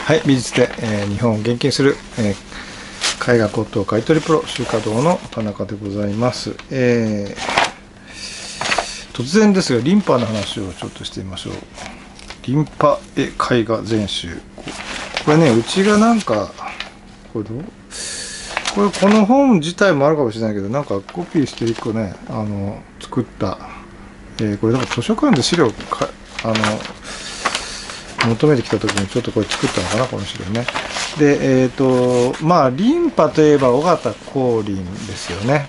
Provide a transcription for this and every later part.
はい、美術で、日本を元気にする、絵画骨董買取プロ集華堂の田中でございます。突然ですがリンパの話をちょっとしてみましょう。リンパ絵画全集、これね、うちがなんかこれこの本自体もあるかもしれないけど、なんかコピーして1個ね作った、これなんか図書館で資料求めてきた時にちょっとこれ作ったのかな、この資料ね。でまあリンパといえば緒方光琳ですよね。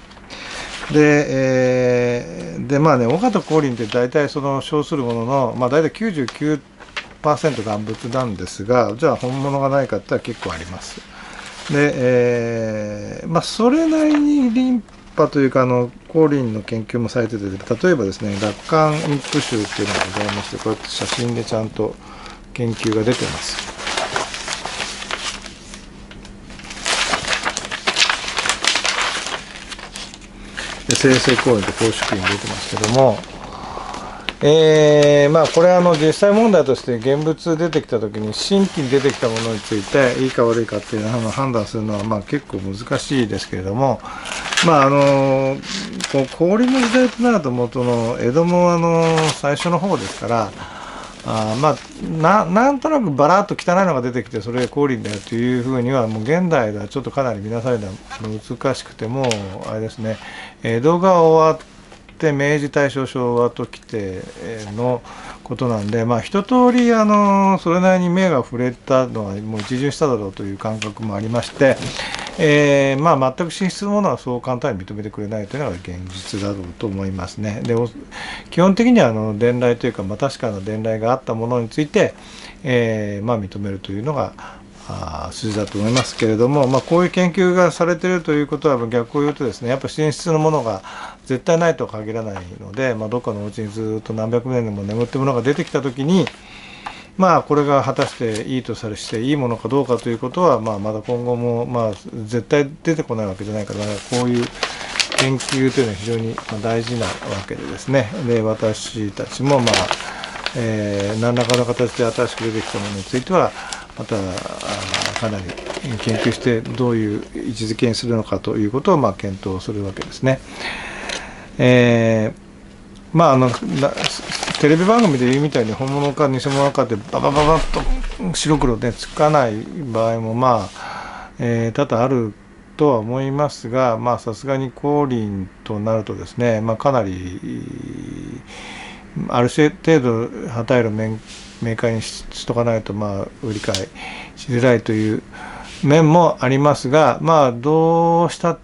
でまあね、緒方光琳って大体その称するものの、まあ大体99%贋物なんですが、じゃあ本物がないかって言ったら結構あります。でまあそれなりにリンパというか光琳の研究もされてて、例えばですね、楽観印符集っていうのがございまして、こうやって写真でちゃんと研究が出てます。で生成公演と公式に出てますけども、まあこれ実際問題として現物出てきた時に新規に出てきたものについていいか悪いかっていうのを判断するのはまあ結構難しいですけれども、まあ氷の時代となると元の江戸も最初の方ですから、まあなんとなくバラッと汚いのが出てきてそれが光琳だよというふうにはもう現代ではちょっとかなり見なされるのは難しくて、もあれですね、江戸が終わって明治大正昭和ときてのことなんで、まあ一通りそれなりに目が触れたのはもう一巡しただろうという感覚もありまして、まあ全く進出のものはそう簡単に認めてくれないというのが現実だろうと思いますね。で基本的には伝来というか、まあ、確かな伝来があったものについて、まあ認めるというのが筋だと思いますけれども、まあ、こういう研究がされているということは逆を言うとですね、やっぱ進出のものが絶対ないとは限らないので、まあ、どっかのお家にずっと何百年でも眠っているものが出てきた時に、まあこれが果たしていいとされしていいものかどうかということは、まあまだ今後もまあ絶対出てこないわけじゃないから、こういう研究というのは非常に大事なわけでですね。で私たちもまあ、何らかの形で新しく出てきたものについてはまたかなり研究してどういう位置づけにするのかということをまあ検討するわけですね。まあテレビ番組で言うみたいに本物か偽物かってババババッと白黒でつかない場合もまあ、多々あるとは思いますが、まあさすがに光琳となるとですね、まあかなりある程度旗色明快にしとかないとまあ理解しづらいという面もありますが、まあどうしたって、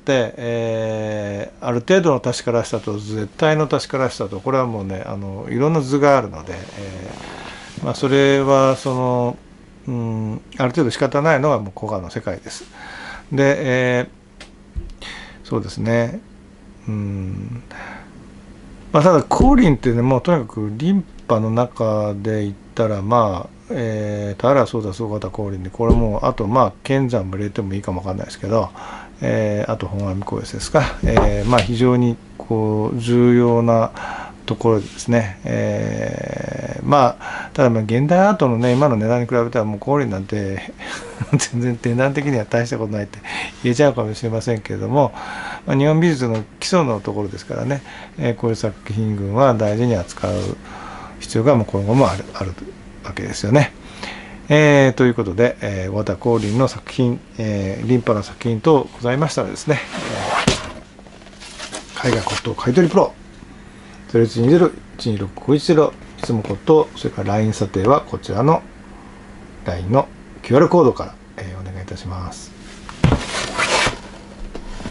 ある程度の確からしさと絶対の確からしさと、これはもうねいろんな図があるので、まあそれはある程度仕方ないのがもう古画の世界です。で、そうですね、まあ、ただ光琳ってね、もうとにかくリンパの中で言ったらまあ田原そうだそうだ光琳で、これもあとまあ剣山も入れてもいいかもわかんないですけど、あと本阿弥光悦ですか、まあ非常にこう重要なところですね。まあただまあ現代アートのね今の値段に比べたらもう光琳なんて全然値段的には大したことないって言えちゃうかもしれませんけれども、まあ、日本美術の基礎のところですからね、こういう作品群は大事に扱う必要がもう今後もあるわけですよね。ということで、緒方光琳の作品、リンパの作品等ございましたらですね、絵画骨董買取プロ 0120-126-510 いつも骨董、それから LINE 査定はこちらの LINE の QR コードから、お願いいたします。